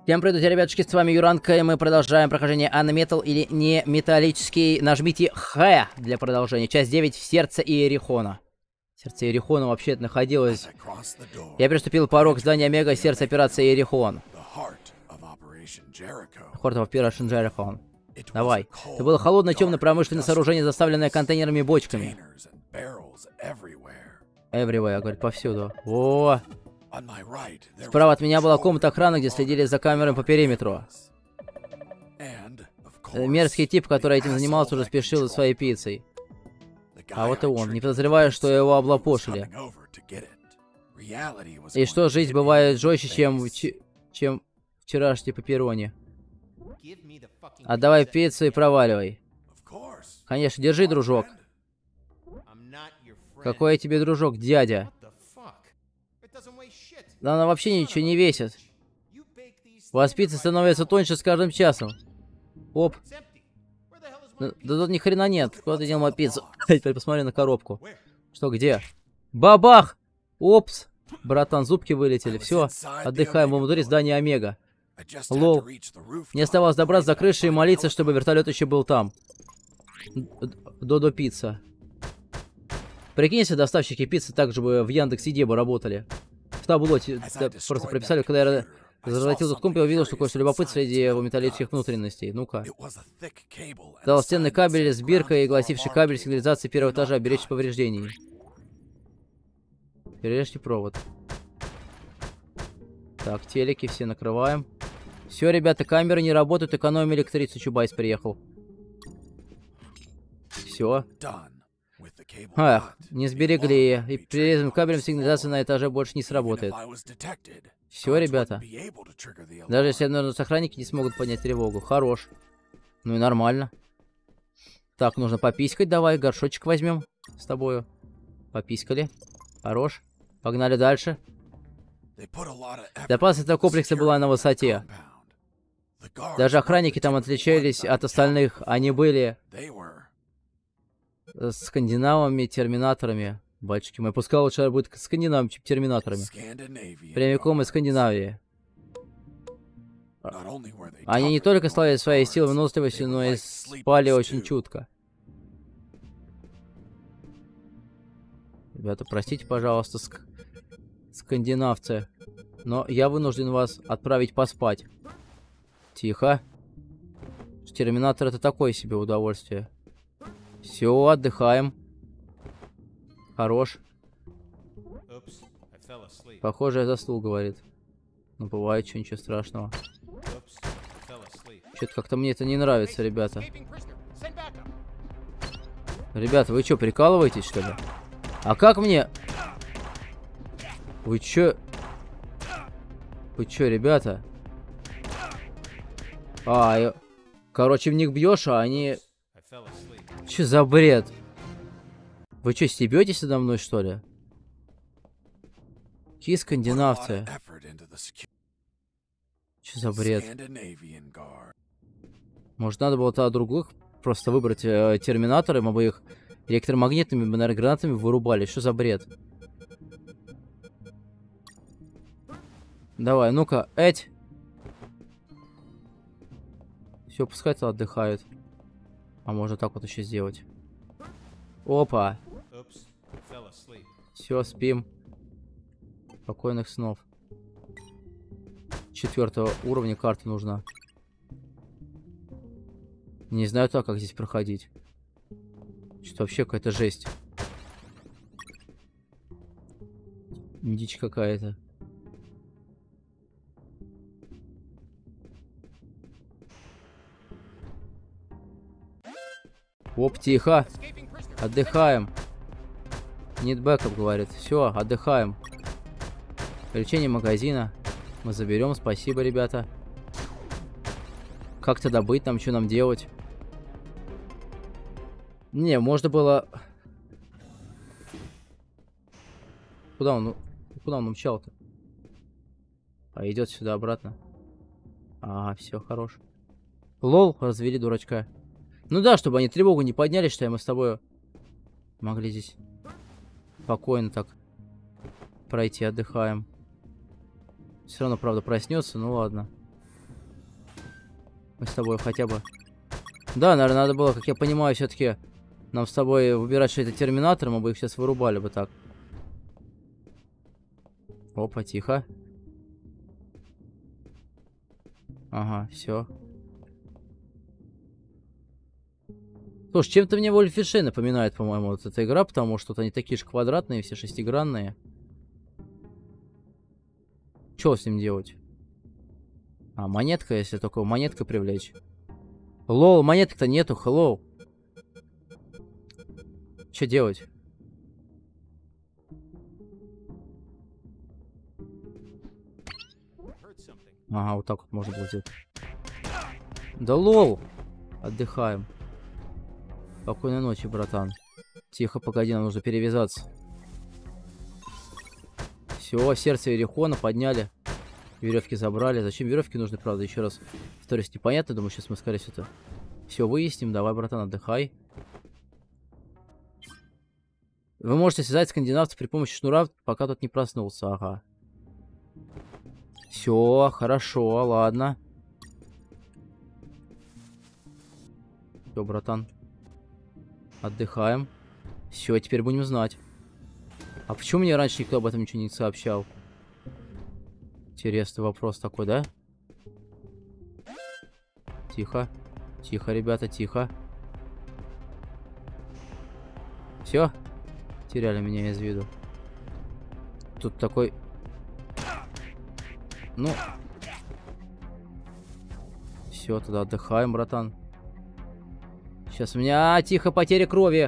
Всем привет, ребятушки, с вами Юранка, и мы продолжаем прохождение Unmetal или не металлический. Нажмите Х для продолжения. Часть 9 в сердце Иерихона. Сердце Иерихона вообще находилось. Я переступил порог здания Омега, сердце операции Иерихон. Heart of Operation Jericho. Давай. Это было холодное темное промышленное сооружение, заставленное контейнерами и бочками. Everywhere, говорит, повсюду. О! Справа от меня была комната охраны, где следили за камерами по периметру. Мерзкий тип, который этим занимался, уже спешил за своей пиццей. А вот и он, не подозревая, что его облапошили. И что жизнь бывает жестче, чем вчерашний пепперони. Отдавай пиццу и проваливай. Конечно, держи, дружок. Какой я тебе дружок, дядя? Да она вообще ничего не весит. У вас пицца становится тоньше с каждым часом. Оп. Да тут ни хрена нет. Куда ты дел мою пиццу? Теперь посмотри на коробку. Что, где? Бабах! Опс. Братан, зубки вылетели. Все, отдыхаем во внутри здания Омега. Лол. Мне оставалось добраться до крыши и молиться, чтобы вертолет еще был там. Додо пицца. Прикинь, если доставщики пиццы также бы в Яндекс.Еде бы работали. В таблоте просто прописали, когда я разворотил этот комп, я увидел, что кое-что любопытное среди его металлических внутренностей. Ну-ка. Толстенный кабель с биркой, гласивший кабель сигнализации первого этажа, беречь повреждений. Перережьте провод. Так, телеки все накрываем. Все, ребята, камеры не работают, экономим электрицу. Чубайс приехал. Все. Ах, не сберегли. И прирезанным кабелем сигнализация на этаже больше не сработает. Все, ребята. Даже если, наверное, охранники не смогут поднять тревогу. Хорош. Ну и нормально. Так, нужно пописькать. Давай, горшочек возьмем с тобою. Пописькали. Хорош. Погнали дальше. Безопасность этого комплекса была на высоте. Даже охранники там отличались от остальных. Они были скандинавами, терминаторами. Батюшки мои, пускай лучше будет скандинавами, чем терминаторами. Прямиком из Скандинавии. Они не только славили своей силой и выносливостью, но и спали очень чутко. Ребята, простите, пожалуйста, скандинавцы, но я вынужден вас отправить поспать. Тихо. Терминатор — это такое себе удовольствие. Все, отдыхаем. Хорош. Похоже, я заснул, говорит. Ну, бывает, что ничего страшного. Что-то как-то мне это не нравится, ребята. Ребята, вы что, прикалываетесь, что ли? А как мне... Вы чё? Вы чё, ребята? Короче, в них бьешь, а они... Че за бред? Вы что, стебетесь надо мной, что ли? Какие скандинавцы? Че за бред? Может, надо было тогда других просто выбрать терминаторы, мы бы их электромагнитными энергогранатами вырубали. Что за бред? Давай, ну-ка, эть. Все, пускай отдыхают. А можно так вот еще сделать. Опа. Все, спим. Спокойных снов. 4-го уровня карта нужна. Не знаю так, как здесь проходить. Что-то вообще какая-то жесть. Дичь какая-то. Оп, тихо. Отдыхаем. Нет бэкап, говорит. Все, отдыхаем. Лечение магазина. Мы заберем. Спасибо, ребята. Как-то добыть нам, что нам делать? Не, можно было... Куда он умчал-то? А идет сюда обратно. А, все, хорош. Лол, развели дурачка. Ну да, чтобы они тревогу не подняли, что мы с тобой могли здесь спокойно так пройти, отдыхаем. Все равно, правда, проснется, ну ладно. Мы с тобой хотя бы... Да, наверное, надо было, как я понимаю, все-таки нам с тобой выбирать, что это терминатор, мы бы их сейчас вырубали бы так. Опа, тихо. Ага, все. Слушай, чем-то мне Wolfenstein напоминает, по-моему, вот эта игра, потому что они такие же квадратные, все шестигранные. Что с ним делать? А, монетка, если только монеткой привлечь. Лол, монеток-то нету, hello. Что делать? Ага, вот так вот можно было сделать. Да лол! Отдыхаем. Спокойной ночи, братан. Тихо, погоди, нам нужно перевязаться. Все, сердце Ерихона подняли. Веревки забрали. Зачем веревки нужны, правда? Еще раз. История непонятна. Думаю, сейчас мы, скорее всего, это все выясним. Давай, братан, отдыхай. Вы можете связать скандинавцев при помощи шнура, пока тот не проснулся. Ага. Все, хорошо, ладно. Все, братан. Отдыхаем. Все, теперь будем знать. А почему мне раньше никто об этом ничего не сообщал? Интересный вопрос такой, да? Тихо. Тихо, ребята, тихо. Все. Теряли меня из виду. Тут такой... Ну... Все, тогда отдыхаем, братан. Сейчас у меня... тихо, потеря крови.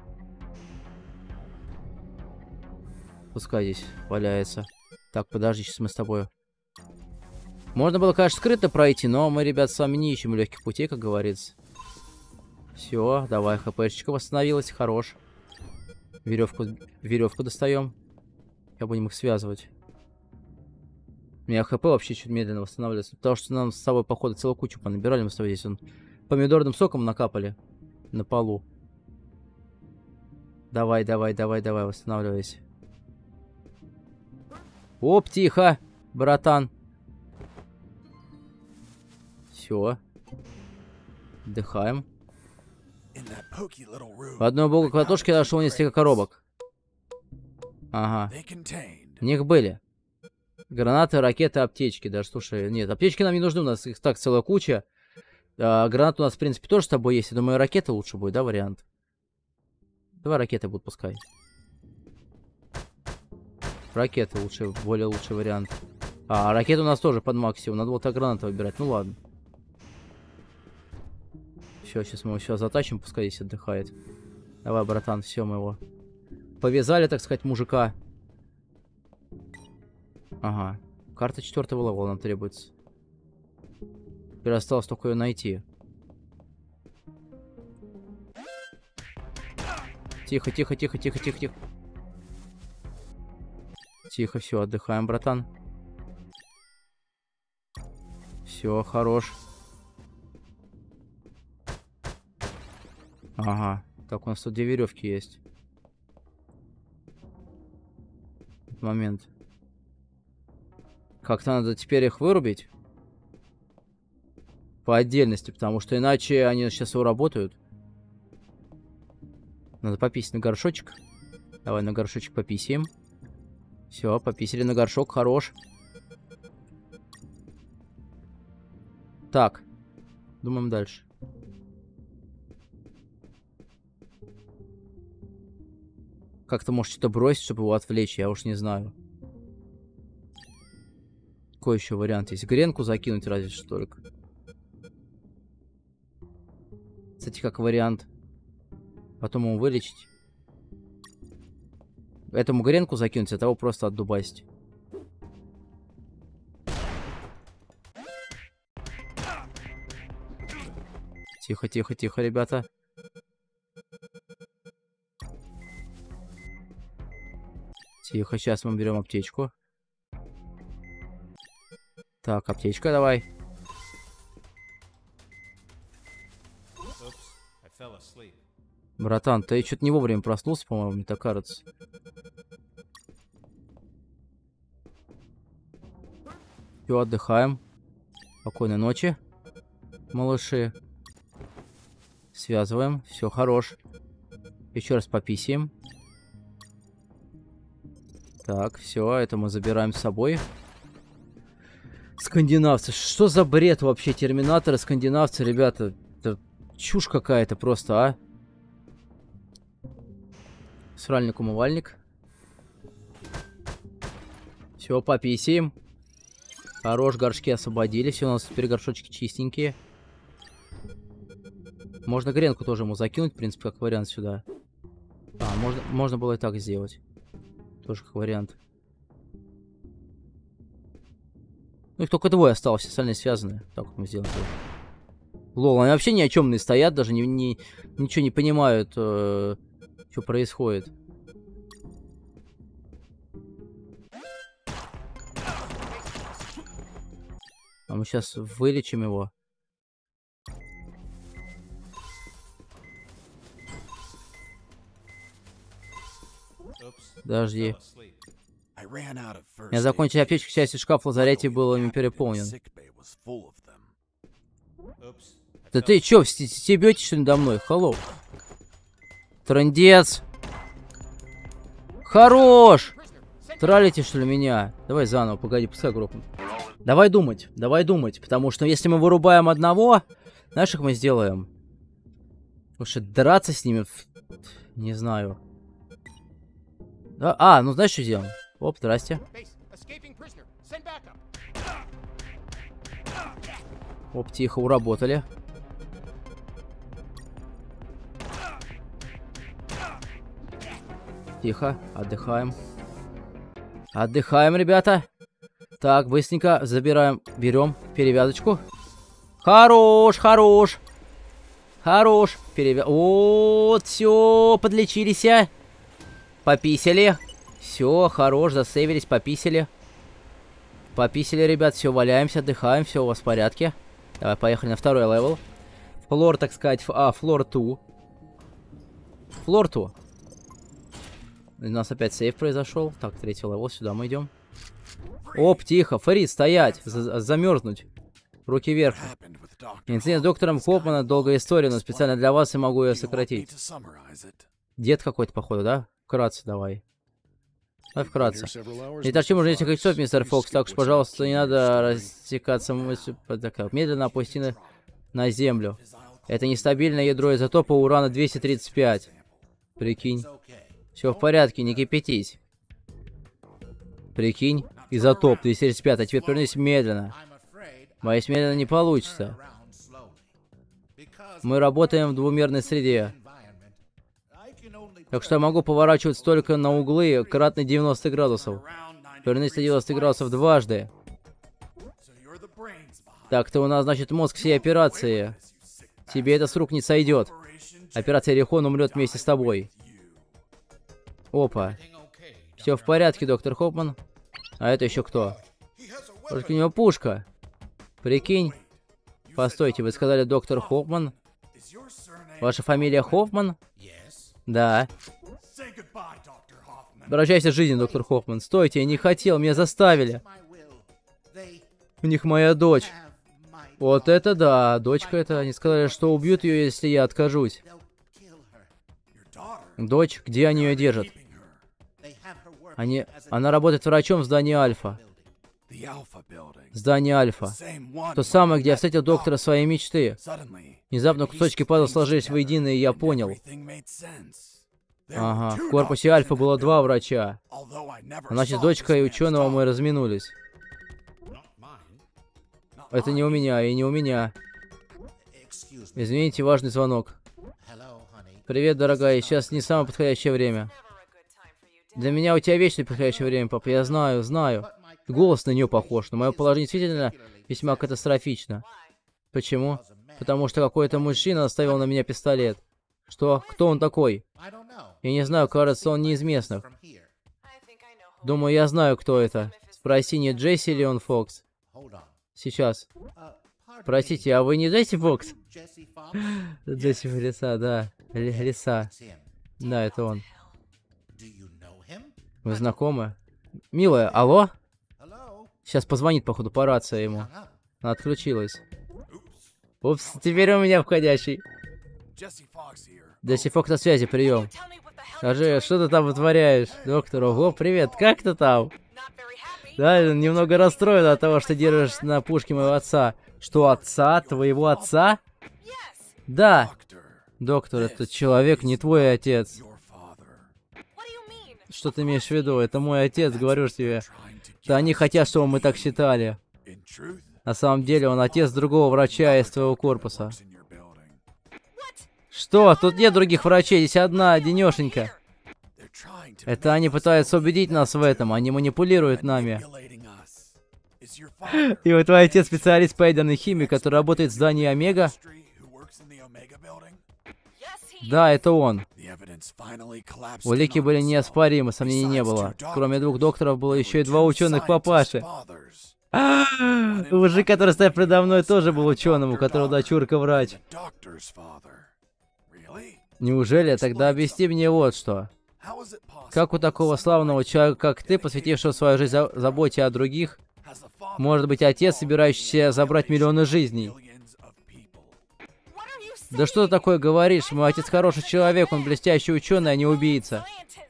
Пускай здесь валяется. Так, подожди, сейчас мы с тобой... Можно было, конечно, скрыто пройти, но мы, ребят, с вами не ищем легких путей, как говорится. Все, давай, хпшечка восстановилась, хорош. Веревку достаем. Я будем их связывать. У меня хп вообще чуть медленно восстанавливается, потому что нам с собой, походу, целую кучу понабирали. Мы с тобой здесь помидорным соком накапали на полу. Давай, давай, давай, давай, восстанавливайся. Оп, тихо, братан. Все. Отдыхаем. В одной богу квартошке нашел несколько коробок. Ага. В них были гранаты, ракеты, аптечки. Даже, слушай, нет, аптечки нам не нужны, у нас их так целая куча. Гранат у нас, в принципе, тоже с тобой есть. Я думаю, ракеты лучше будет, да, вариант? Давай ракеты будут, пускай. Ракеты лучше, более лучший вариант. А, ракеты у нас тоже под максимум. Надо вот так гранаты выбирать. Ну ладно. Все, сейчас мы его сейчас затащим, пускай здесь отдыхает. Давай, братан, все, мы его повязали, так сказать, мужика. Ага. Карта 4-го левела нам требуется. Теперь осталось только ее найти. Тихо, тихо, тихо, тихо, тихо, тихо. Тихо, все, отдыхаем, братан. Все, хорош. Ага. Так, у нас тут 2 веревки есть. Момент. Как-то надо теперь их вырубить. По отдельности, потому что иначе они сейчас уработают. Надо пописать на горшочек. Давай на горшочек пописаем. Все, пописали на горшок, хорош. Так. Думаем дальше. Как-то может что-то бросить, чтобы его отвлечь, я уж не знаю. Какой еще вариант есть? Гренку закинуть разве что только. Кстати, как вариант. Потом ему вылечить. Этому гренку закинуть, а того просто отдубасить. Тихо, тихо, тихо, ребята. Тихо, сейчас мы берем аптечку. Так, аптечка давай. Братан, ты что-то не вовремя проснулся, по-моему, мне так кажется. Все, отдыхаем. Спокойной ночи. малыши. Связываем. Все, хорош. Еще раз пописаем. Так, все, это мы забираем с собой. Скандинавцы. Что за бред вообще? Терминаторы, скандинавцы, ребята. Это чушь какая-то просто, а? Сральник-умывальник. Все, пописаем. Хорош, горшки освободили. Все, у нас теперь горшочки чистенькие. Можно гренку тоже ему закинуть, в принципе, как вариант сюда. А, можно было и так сделать. Тоже как вариант. Ну, их только двое осталось, остальные связаны. Так вот мы сделаем. Лол, они вообще ни о чем не стоят, даже ничего не понимают, что происходит. А мы сейчас вылечим его. Подожди. Я закончил аптечку, часть шкафа в лазарете был ими переполнен. Да ты чё, стебёте что ли надо мной? Hello. Трындец. Хорош! Тралите что ли меня? Давай заново, погоди, пускай грохнут. Давай думать, потому что если мы вырубаем одного, знаешь, как мы сделаем? Лучше драться с ними, не знаю. А, ну знаешь, что сделаем? Оп, здрасте. Оп, тихо, уработали. Тихо, отдыхаем. Отдыхаем, ребята. Так, быстренько забираем, берем перевязочку. Хорош, хорош. Хорош. Вот, все, подлечились. Пописали. Все, хорош, засейвились, пописали. Пописали, ребят, все, валяемся, отдыхаем, все у вас в порядке. Давай, поехали на второй левел. Флор, так сказать, флор 2. Флор 2. У нас опять сейв произошел. Так, третий левел, сюда мы идем. Оп, тихо, Фарид, стоять, замерзнуть. Руки вверх. Инцидент с доктором Хопмана, долгая история, но специально для вас я могу ее сократить. Дед какой-то, походу, да? Вкратце давай. Давай вкратце. Итак, чему уже несколько часов, мистер Фокс, так уж, пожалуйста, не надо растекаться медленно опусти на землю. Это нестабильное ядро изотопа урана 235. Прикинь. Все в порядке, не кипятись. Прикинь, изотоп 235, а теперь повернись медленно. Боюсь, медленно не получится. Мы работаем в двумерной среде. Так что я могу поворачивать только на углы кратно 90 градусов. Повернись на 90 градусов дважды. Так-то у нас, значит, мозг всей операции. Тебе это с рук не сойдет. Операция Орихон умрет вместе с тобой. Опа. Все в порядке, доктор Хопман. А это еще кто? Только у него пушка. Прикинь. Постойте, вы сказали доктор Хопман? Ваша фамилия Хоффман? Да. Обращайся с жизнью, доктор Хоффман. Стойте, я не хотел, меня заставили. У них моя дочь. Вот это да, дочка это. Они сказали, что убьют ее, если я откажусь. Дочь, где они ее держат? Она работает врачом в здании Альфа. Здание Альфа. То самое, где я встретил доктора своей мечты. Внезапно кусочки пазла сложились воедино, и я понял. Ага, в корпусе Альфа было 2 врача. Значит, с дочкой ученого мы разминулись. Это не у меня, и не у меня. Извините, важный звонок. Привет, дорогая, сейчас не самое подходящее время. Для меня у тебя вечно подходящее время, папа, я знаю, знаю. Голос на нее похож, но мое положение действительно весьма катастрофично. Почему? Потому что какой-то мужчина наставил на меня пистолет. Что? Кто он такой? Я не знаю, кажется, он не из местных. Думаю, я знаю, кто это. Спроси, не Джесси или он Фокс. Сейчас. Простите, а вы не Джесси Фокс? Джесси Лиса, да. Лиса. Да, это он. Вы знакомы? Милая, алло? Сейчас позвонит, походу, по рации ему. Она отключилась. Упс, теперь у меня входящий. Джесси Фокс на связи, прием. Скажи, что ты там вытворяешь? Доктор, ого, привет, как ты там? Да, немного расстроен от того, что держишь на пушке моего отца. Что, отца? Твоего отца? Да. Доктор, этот человек не твой отец. Что ты имеешь в виду? Это мой отец, говорю же тебе. Да они хотят, чтобы мы так считали. На самом деле он отец другого врача из твоего корпуса. Что? Тут нет других врачей, здесь одна, одинешенька. Это они пытаются убедить нас в этом, они манипулируют нами. И вот твой отец специалист по ядерной химии, который работает в здании Омега? Да, это он. Улики были неоспоримы, сомнений не было. Кроме двух докторов было еще и два ученых папаши. Мужик, который стоит предо мной, тоже был ученым, у которого дочурка врач. Неужели? Тогда объясни мне вот что. Как у такого славного человека, как ты, посвятившего свою жизнь заботе о других, может быть отец, собирающийся забрать миллионы жизней? Да что ты такое говоришь? Мой отец хороший человек, он блестящий ученый, а не убийца.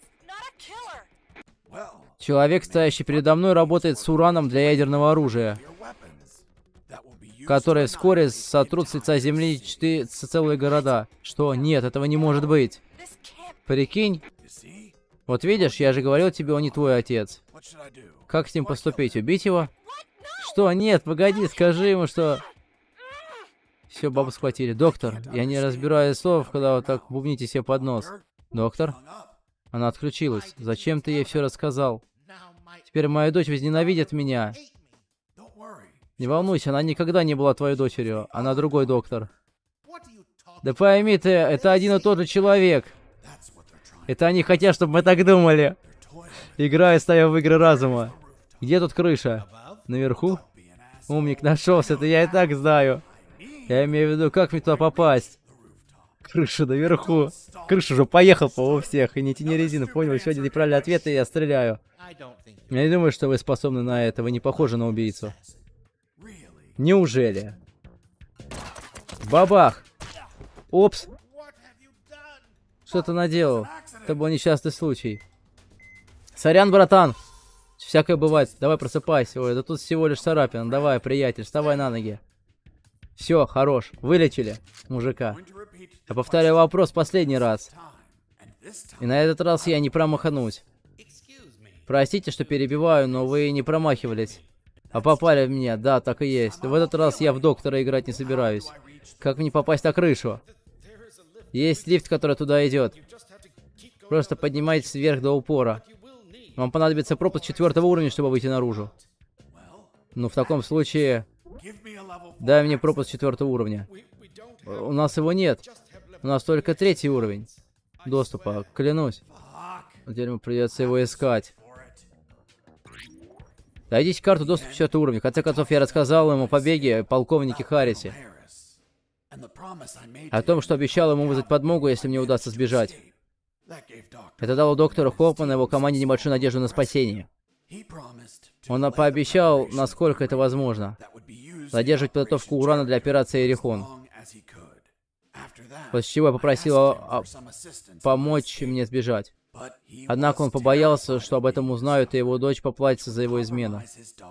Человек, стоящий передо мной, работает с ураном для ядерного оружия, которое вскоре сотрут с лица земли целые города. Что? Нет, этого не может быть. Прикинь? Вот видишь, я же говорил тебе, он не твой отец. Как с ним поступить? Убить его? Что? Нет, погоди, скажи ему, что... Все, бабу схватили. Доктор, я не разбираю слов, когда вы так бубните себе под нос. Доктор? Она отключилась. Зачем ты ей все рассказал? Теперь моя дочь возненавидит меня. Не волнуйся, она никогда не была твоей дочерью. Она другой доктор. Да пойми ты, это один и тот же человек. Это они хотят, чтобы мы так думали. Играя, ставя в игры разума. Где тут крыша? Наверху? Умник нашелся, это я и так знаю. Я имею в виду, как мне туда попасть? Крыша наверху. Крыша уже поехал по всех. И не тяни резину, понял? Сегодня неправильный ответ, и я стреляю. Я не думаю, что вы способны на это. Вы не похожи на убийцу. Неужели? Бабах! Опс! Что ты наделал? Это был несчастный случай. Сорян, братан! Всякое бывает. Давай просыпайся. Ой, да тут всего лишь царапина. Давай, приятель, вставай на ноги. Все, хорош. Вылечили мужика. Я повторяю вопрос последний раз. И на этот раз я не промахнусь. Простите, что перебиваю, но вы не промахивались. А попали в меня, да, так и есть. В этот раз я в доктора играть не собираюсь. Как мне попасть на крышу? Есть лифт, который туда идет. Просто поднимайтесь вверх до упора. Вам понадобится пропуск 4 уровня, чтобы выйти наружу. Ну, в таком случае... Дай мне пропуск 4 уровня. У нас его нет. У нас только 3 уровень доступа, клянусь. Теперь ему придется его искать. Дайте карту доступа 4 уровня. В конце концов, я рассказал ему о побеге полковнике Харрисе. О том, что обещал ему вызвать подмогу, если мне удастся сбежать. Это дало доктору Хоффману и его команде небольшую надежду на спасение. Он пообещал, насколько это возможно, задерживать подготовку урана для операции Иерихон. После чего я попросил помочь мне сбежать. Однако он побоялся, что об этом узнают, и его дочь поплатится за его измену.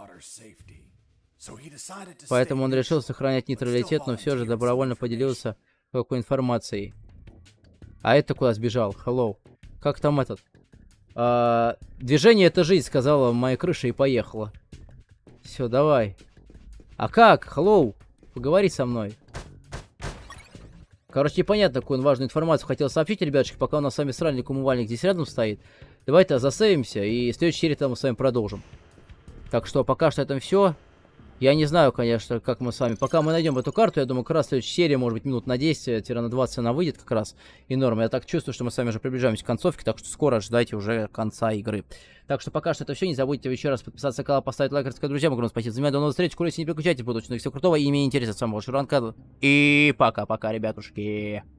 Поэтому он решил сохранять нейтралитет, но все же добровольно поделился какой информацией. А это куда сбежал? Hello. Как там этот? Движение — это жизнь, сказала моя крыша и поехала. Все, давай. А как? Hello. Поговори со мной. Короче, непонятно, какую он важную информацию хотел сообщить, ребятушки, пока у нас с вами сральник умывальник здесь рядом стоит. Давайте засейвимся, и в следующей серии мы с вами продолжим. Так что пока что это все. Я не знаю, конечно, как мы с вами... Пока мы найдем эту карту, я думаю, как раз следующая серия, может быть, минут на 10-на 20 она выйдет как раз. И норм. Я так чувствую, что мы с вами уже приближаемся к концовке, так что скоро ждайте уже конца игры. Так что пока что это все. Не забудьте еще раз подписаться на канал, поставить лайк, рассказать друзьям. Огромное спасибо за меня. До новых встреч. Курите, не переключайте, буду очень всего крутого. И мне интересно, с вами был Шуранка. И пока-пока, ребятушки.